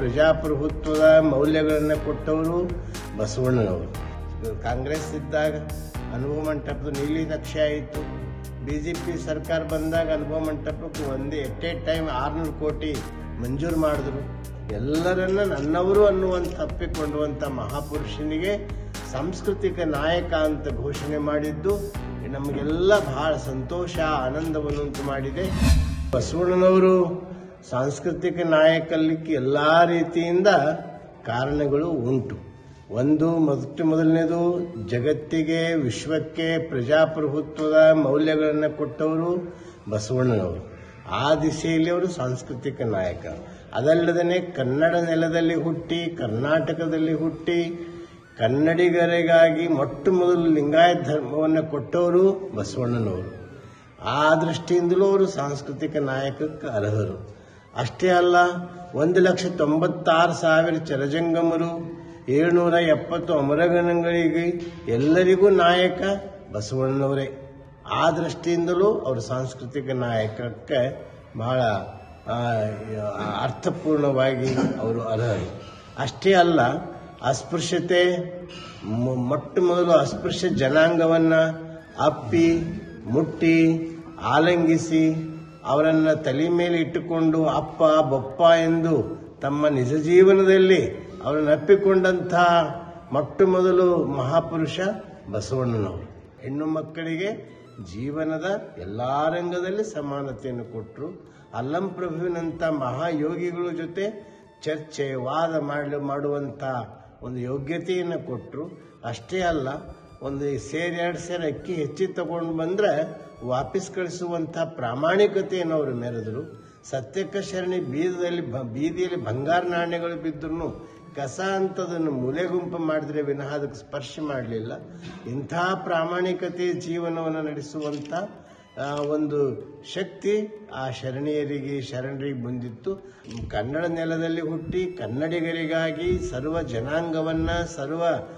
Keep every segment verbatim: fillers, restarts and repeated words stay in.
ಪ್ರಜಾಪ್ರಭುತ್ವದ ಮೌಲ್ಯಗಳನ್ನು ಕೊಟ್ಟವರು ಬಸವಣ್ಣನವರು. ಕಾಂಗ್ರೆಸ್ ಇದ್ದಾಗ ಅನುಭವ ಮಂಟಪದ ನೀಲಿ ನಕ್ಷೆ ಆಯಿತು. ಬಿ ಜೆ ಪಿ ಸರ್ಕಾರ ಬಂದಾಗ ಅನುಭವ ಮಂಟಪಕ್ಕೆ ಒಂದೇ ಎಟ್ ಎ ಟೈಮ್ ಆರುನೂರು ಕೋಟಿ ಮಂಜೂರು ಮಾಡಿದ್ರು. ಎಲ್ಲರನ್ನ ನನ್ನವರು ಅನ್ನುವಂಥ ಅಪ್ಪಿಕೊಂಡುವಂಥ ಮಹಾಪುರುಷನಿಗೆ ಸಾಂಸ್ಕೃತಿಕ ನಾಯಕ ಅಂತ ಘೋಷಣೆ ಮಾಡಿದ್ದು ನಮಗೆಲ್ಲ ಬಹಳ ಸಂತೋಷ ಆನಂದವನ್ನುಂಟು ಮಾಡಿದೆ. ಬಸವಣ್ಣನವರು ಸಾಂಸ್ಕೃತಿಕ ನಾಯಕಲಿಕ್ಕೆ ಎಲ್ಲ ರೀತಿಯಿಂದ ಕಾರಣಗಳು ಉಂಟು. ಒಂದು ಮೊದಲು ಮೊದಲನೇದು ಜಗತ್ತಿಗೆ ವಿಶ್ವಕ್ಕೆ ಪ್ರಜಾಪ್ರಭುತ್ವದ ಮೌಲ್ಯಗಳನ್ನು ಕೊಟ್ಟವರು ಬಸವಣ್ಣನವರು. ಆ ದಿಸೆಯಲ್ಲಿ ಅವರು ಸಾಂಸ್ಕೃತಿಕ ನಾಯಕ. ಅದಲ್ಲದೇ ಕನ್ನಡ ನೆಲದಲ್ಲಿ ಹುಟ್ಟಿ ಕರ್ನಾಟಕದಲ್ಲಿ ಹುಟ್ಟಿ ಕನ್ನಡಿಗರಿಗಾಗಿ ಮೊಟ್ಟ ಮೊದಲು ಲಿಂಗಾಯತ ಧರ್ಮವನ್ನು ಕೊಟ್ಟವರು ಬಸವಣ್ಣನವರು. ಆ ದೃಷ್ಟಿಯಿಂದಲೂ ಅವರು ಸಾಂಸ್ಕೃತಿಕ ನಾಯಕಕ್ಕೆ ಅರ್ಹರು. ಅಷ್ಟೇ ಅಲ್ಲ, ಒಂದು ಲಕ್ಷ ತೊಂಬತ್ತಾರು ಸಾವಿರ ಚರಜಂಗಮರು, ಏಳ್ನೂರ ಎಪ್ಪತ್ತು ಅಮರಗಣಗಳಿಗೆ ಎಲ್ಲರಿಗೂ ನಾಯಕ ಬಸವಣ್ಣನವರೇ. ಆ ದೃಷ್ಟಿಯಿಂದಲೂ ಅವರು ಸಾಂಸ್ಕೃತಿಕ ನಾಯಕಕ್ಕೆ ಬಹಳ ಅರ್ಥಪೂರ್ಣವಾಗಿ ಅವರು ಅರ್ಹರು. ಅಷ್ಟೇ ಅಲ್ಲ, ಅಸ್ಪೃಶ್ಯತೆ ಮೊಟ್ಟ ಮೊದಲು ಅಸ್ಪೃಶ್ಯ ಜನಾಂಗವನ್ನು ಅಪ್ಪಿ ಮುಟ್ಟಿ ಆಲಂಗಿಸಿ ಅವರನ್ನು ತಲೆ ಮೇಲೆ ಇಟ್ಟುಕೊಂಡು ಅಪ್ಪ ಬಪ್ಪ ಎಂದು ತಮ್ಮ ನಿಜ ಜೀವನದಲ್ಲಿ ಅವರನ್ನು ಅಪ್ಪಿಕೊಂಡಂಥ ಮೊಟ್ಟ ಮೊದಲು ಮಹಾಪುರುಷ ಬಸವಣ್ಣನವರು. ಹೆಣ್ಣು ಮಕ್ಕಳಿಗೆ ಜೀವನದ ಎಲ್ಲ ರಂಗದಲ್ಲಿ ಸಮಾನತೆಯನ್ನು ಕೊಟ್ಟರು. ಅಲ್ಲಂಪ್ರಭುವಿನಂಥ ಮಹಾಯೋಗಿಗಳ ಜೊತೆ ಚರ್ಚೆ ವಾದ ಮಾಡಲು ಮಾಡುವಂಥ ಒಂದು ಯೋಗ್ಯತೆಯನ್ನು ಕೊಟ್ಟರು. ಅಷ್ಟೇ ಅಲ್ಲ, ಒಂದು ಸೇರಿ ಎರಡು ಸೇರಿ ಅಕ್ಕಿ ಹೆಚ್ಚಿ ತಗೊಂಡು ಬಂದರೆ ವಾಪಸ್ ಕಳಿಸುವಂಥ ಪ್ರಾಮಾಣಿಕತೆಯನ್ನು ಅವರು ಮೆರೆದರು. ಸತ್ಯಕ್ಕ ಶರಣಿ ಬೀದದಲ್ಲಿ ಬೀದಿಯಲ್ಲಿ ಬಂಗಾರ ನಾಣ್ಯಗಳು ಬಿದ್ದರೂ ಕಸ ಅಂತದನ್ನು ಮೂಲೆಗುಂಪು ಮಾಡಿದ್ರೆ ವಿನಃ ಅದಕ್ಕೆ ಸ್ಪರ್ಶ ಮಾಡಲಿಲ್ಲ. ಇಂಥ ಪ್ರಾಮಾಣಿಕತೆ ಜೀವನವನ್ನು ನಡೆಸುವಂಥ ಒಂದು ಶಕ್ತಿ ಆ ಶರಣೀಯರಿಗೆ ಶರಣರಿಗೆ ಬಂದಿತ್ತು. ಕನ್ನಡ ನೆಲದಲ್ಲಿ ಹುಟ್ಟಿ ಕನ್ನಡಿಗರಿಗಾಗಿ ಸರ್ವ ಜನಾಂಗವನ್ನು ಸರ್ವ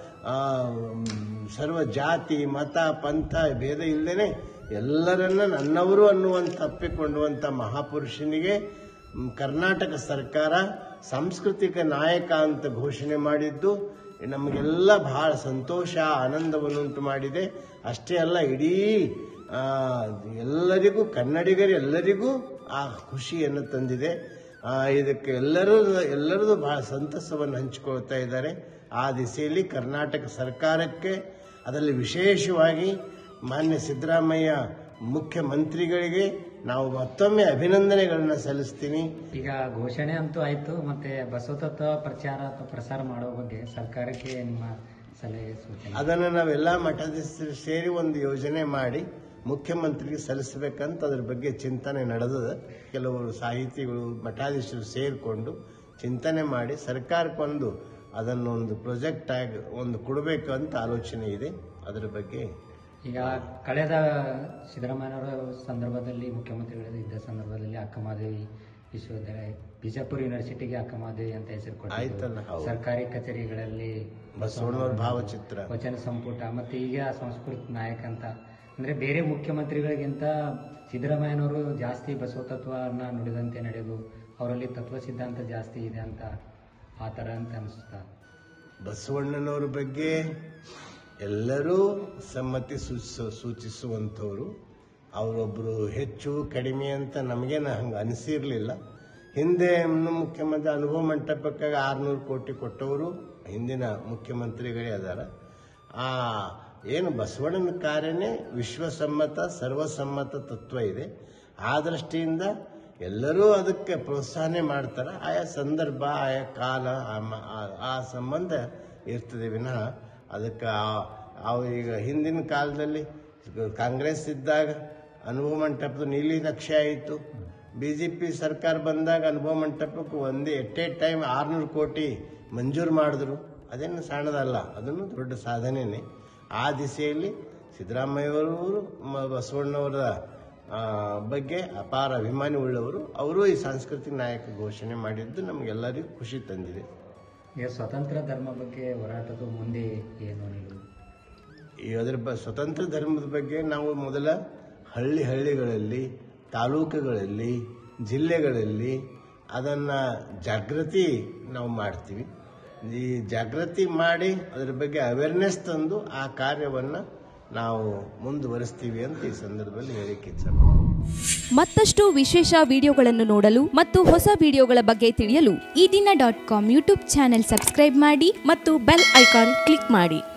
ಸರ್ವ ಜಾತಿ ಮತ ಪಂಥ ಭೇದ ಇಲ್ಲದೇ ಎಲ್ಲರನ್ನ ನನ್ನವರು ಅನ್ನುವಂಥ ಅಪ್ಪಿಕೊಂಡುವಂಥ ಮಹಾಪುರುಷನಿಗೆ ಕರ್ನಾಟಕ ಸರ್ಕಾರ ಸಾಂಸ್ಕೃತಿಕ ನಾಯಕ ಅಂತ ಘೋಷಣೆ ಮಾಡಿದ್ದು ನಮಗೆಲ್ಲ ಬಹಳ ಸಂತೋಷ ಆನಂದವನ್ನುಂಟು ಮಾಡಿದೆ. ಅಷ್ಟೇ ಅಲ್ಲ, ಇಡೀ ಎಲ್ಲರಿಗೂ ಕನ್ನಡಿಗರು ಎಲ್ಲರಿಗೂ ಆ ಖುಷಿಯನ್ನು ತಂದಿದೆ. ಇದಕ್ಕೆ ಎಲ್ಲರೂ ಎಲ್ಲರದು ಬಹಳ ಸಂತಸವನ್ನು ಹಂಚಿಕೊಳ್ತಾ ಇದ್ದಾರೆ. ಆ ದಿಸೆಯಲ್ಲಿ ಕರ್ನಾಟಕ ಸರ್ಕಾರಕ್ಕೆ, ಅದರಲ್ಲಿ ವಿಶೇಷವಾಗಿ ಮಾನ್ಯ ಸಿದ್ದರಾಮಯ್ಯ ಮುಖ್ಯಮಂತ್ರಿಗಳಿಗೆ ನಾವು ಮತ್ತೊಮ್ಮೆ ಅಭಿನಂದನೆಗಳನ್ನ ಸಲ್ಲಿಸ್ತೀನಿ. ಈಗ ಘೋಷಣೆ ಅಂತೂ ಆಯ್ತು, ಮತ್ತೆ ಬಸವತತ್ವ ಪ್ರಚಾರ ಅಥವಾ ಪ್ರಸಾರ ಮಾಡೋ ಬಗ್ಗೆ ಸರ್ಕಾರಕ್ಕೆ ನಿಮ್ಮ ಸಲಹೆ ಸೂಚನೆ? ಅದನ್ನು ನಾವೆಲ್ಲ ಮಠಾಧೀಶರು ಸೇರಿ ಒಂದು ಯೋಜನೆ ಮಾಡಿ ಮುಖ್ಯಮಂತ್ರಿಗೆ ಸಲ್ಲಿಸಬೇಕಂತ ಅದ್ರ ಬಗ್ಗೆ ಚಿಂತನೆ ನಡೆದದ. ಕೆಲವರು ಸಾಹಿತಿಗಳು ಮಠಾಧೀಶರು ಸೇರಿಕೊಂಡು ಚಿಂತನೆ ಮಾಡಿ ಸರ್ಕಾರಕ್ಕೊಂದು ಅದನ್ನು ಒಂದು ಪ್ರಾಜೆಕ್ಟ್ ಆಗಿ ಒಂದು ಕೊಡಬೇಕು ಅಂತ ಆಲೋಚನೆ ಇದೆ. ಅದರ ಬಗ್ಗೆ ಈಗ ಕಳೆದ ಸಿದ್ದರಾಮಯ್ಯನವರ ಸಂದರ್ಭದಲ್ಲಿ ಮುಖ್ಯಮಂತ್ರಿಗಳು ಇದ್ದ ಸಂದರ್ಭದಲ್ಲಿ ಅಕ್ಕಮಹಾದೇವಿ ವಿಶ್ವವಿದ್ಯಾಲಯ ಬಿಜಾಪುರ ಯೂನಿವರ್ಸಿಟಿಗೆ ಅಕ್ಕಮಹಾದೇವಿ ಅಂತ ಹೆಸರು ಕೊಟ್ಟಿದ್ರು. ಸರ್ಕಾರಿ ಕಚೇರಿಗಳಲ್ಲಿ ಬಸವಣ್ಣವರ ಭಾವಚಿತ್ರ, ವಚನ ಸಂಪುಟ, ಮತ್ತೆ ಈಗ ಸಂಸ್ಕೃತ ನಾಯಕ ಅಂತ ಅಂದ್ರೆ ಬೇರೆ ಮುಖ್ಯಮಂತ್ರಿಗಳಿಗಿಂತ ಸಿದ್ದರಾಮಯ್ಯನವರು ಜಾಸ್ತಿ ಬಸವ ತತ್ವನ ನುಡಿದಂತೆ ನಡೆದು ಅವರಲ್ಲಿ ತತ್ವ ಸಿದ್ಧಾಂತ ಜಾಸ್ತಿ ಇದೆ ಅಂತ ಆ ಥರ ಅಂತ ಅನಿಸ್ತಾ? ಬಸವಣ್ಣನವರ ಬಗ್ಗೆ ಎಲ್ಲರೂ ಸಮ್ಮತಿ ಸೂಚಿಸುವಂಥವ್ರು. ಅವರೊಬ್ಬರು ಹೆಚ್ಚು ಕಡಿಮೆ ಅಂತ ನಮಗೇನು ಹಂಗೆ ಅನಿಸಿರಲಿಲ್ಲ. ಹಿಂದೆ ಮುಖ್ಯಮಂತ್ರಿ ಅನುಭವ ಮಂಟಪಕ್ಕಾಗಿ ಆರುನೂರು ಕೋಟಿ ಕೊಟ್ಟವರು ಹಿಂದಿನ ಮುಖ್ಯಮಂತ್ರಿಗಳೇ ಅದಾರ. ಆ ಏನು ಬಸವಣ್ಣನ ಕಾರ್ಯನೇ ವಿಶ್ವಸಮ್ಮತ ಸರ್ವಸಮ್ಮತ ತತ್ವ ಇದೆ. ಆ ದೃಷ್ಟಿಯಿಂದ ಎಲ್ಲರೂ ಅದಕ್ಕೆ ಪ್ರೋತ್ಸಾಹನೆ ಮಾಡ್ತಾರೆ. ಆಯಾ ಸಂದರ್ಭ ಆಯಾ ಕಾಲ ಆ ಸಂಬಂಧ ಇರ್ತದೆ ವಿನಃ ಅದಕ್ಕೆ ಈಗ ಹಿಂದಿನ ಕಾಲದಲ್ಲಿ ಕಾಂಗ್ರೆಸ್ ಇದ್ದಾಗ ಅನುಭವ ಮಂಟಪದ ನೀಲಿ ನಕ್ಷೆ ಆಯಿತು. ಬಿ ಜೆ ಪಿ ಸರ್ಕಾರ ಬಂದಾಗ ಅನುಭವ ಮಂಟಪಕ್ಕೆ ಒಂದೇ ಎಟ್ ಎ ಟೈಮ್ ಆರುನೂರು ಕೋಟಿ ಮಂಜೂರು ಮಾಡಿದ್ರು. ಅದೇನು ಸಣ್ಣದಲ್ಲ, ಅದನ್ನು ದೊಡ್ಡ ಸಾಧನೆನೇ. ಆ ದಿಸೆಯಲ್ಲಿ ಸಿದ್ದರಾಮಯ್ಯವರು ಬಸವಣ್ಣವರ ಬಗ್ಗೆ ಅಪಾರ ಅಭಿಮಾನಿ ಉಳ್ಳವರು. ಅವರು ಈ ಸಾಂಸ್ಕೃತಿಕ ನಾಯಕ ಘೋಷಣೆ ಮಾಡಿದ್ದು ನಮಗೆಲ್ಲರಿಗೂ ಖುಷಿ ತಂದಿದೆ. ಈಗ ಸ್ವತಂತ್ರ ಧರ್ಮ ಬಗ್ಗೆ ಹೋರಾಟದ ಮುಂದೆ ಏನು ನೀವು? ಅದರ ಬ ಸ್ವತಂತ್ರ ಧರ್ಮದ ಬಗ್ಗೆ ನಾವು ಮೊದಲ ಹಳ್ಳಿ ಹಳ್ಳಿಗಳಲ್ಲಿ ತಾಲೂಕುಗಳಲ್ಲಿ ಜಿಲ್ಲೆಗಳಲ್ಲಿ ಅದನ್ನು ಜಾಗೃತಿ ನಾವು ಮಾಡ್ತೀವಿ. ಈ ಜಾಗೃತಿ ಮಾಡಿ ಅದರ ಬಗ್ಗೆ ಅವೇರ್ನೆಸ್ ತಂದು ಆ ಕಾರ್ಯವನ್ನು ನಾವು ಮುಂದುವರಿಸ್ತೀವಿ ಅಂತ ಈ ಸಂದರ್ಭದಲ್ಲಿ ಹೇಳಿಕ್ಕೆ ಇಚ್ಛೆ. ಮತ್ತಷ್ಟು ವಿಶೇಷ ವಿಡಿಯೋಗಳನ್ನು ನೋಡಲು ಮತ್ತು ಹೊಸ ವಿಡಿಯೋಗಳ ಬಗ್ಗೆ ತಿಳಿಯಲು ಈ ದಿನ dot com YouTube channel subscribe ಮಾಡಿ ಮತ್ತು ಬೆಲ್ ಐಕಾನ್ ಕ್ಲಿಕ್ ಮಾಡಿ.